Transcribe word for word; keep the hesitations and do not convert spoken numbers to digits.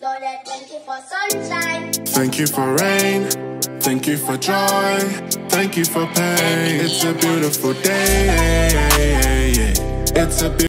Lord, I thank you for sunshine. Thank you for rain. Thank you for joy. Thank you for pain. It's a beautiful day. It's a beautiful